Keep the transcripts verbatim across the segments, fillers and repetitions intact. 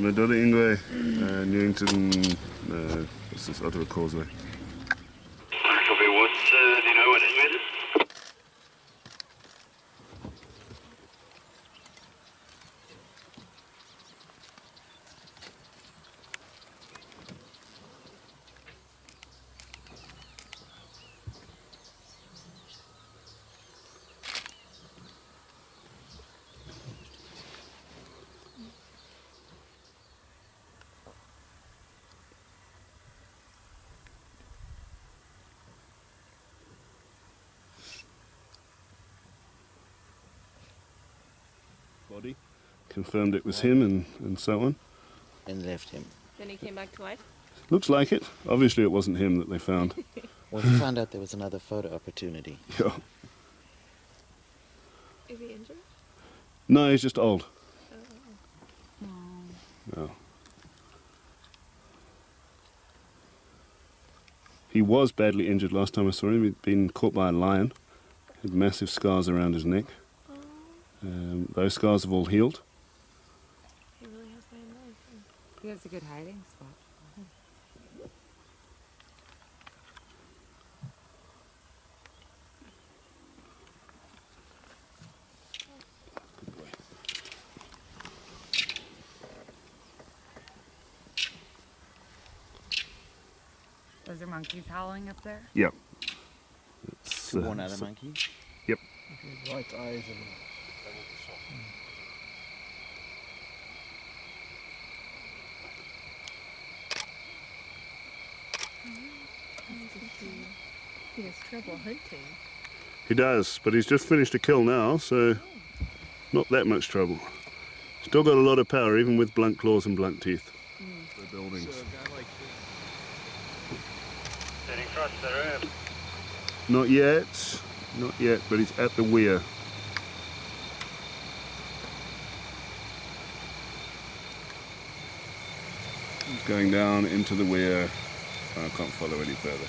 Medolle Ingwe, uh, Newington, uh, what's this, Ottawa Causeway. Copy, what, uh, do you know what it is? Body. Confirmed it was him and, and so on. And left him. Then he came back to life? Looks like it. Obviously it wasn't him that they found. Well, he found out there was another photo opportunity. Yeah. Is he injured? No, he's just old. Oh. No. He was badly injured last time I saw him. He'd been caught by a lion. Had massive scars around his neck. Um, those scars have all healed. He really has my life. He has a good hiding spot. Good boy. Those are monkeys howling up there? Yep. It's, uh, One other so- monkey? Yep. White eyes and He has trouble hunting. He does, but he's just finished a kill now, so not that much trouble. Still got a lot of power, even with blunt claws and blunt teeth. Mm. The buildings. so a guy like this. Heading across the road. Not yet, not yet, but he's at the weir. He's going down into the weir. I can't follow any further.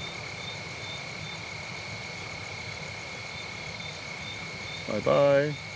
Bye bye.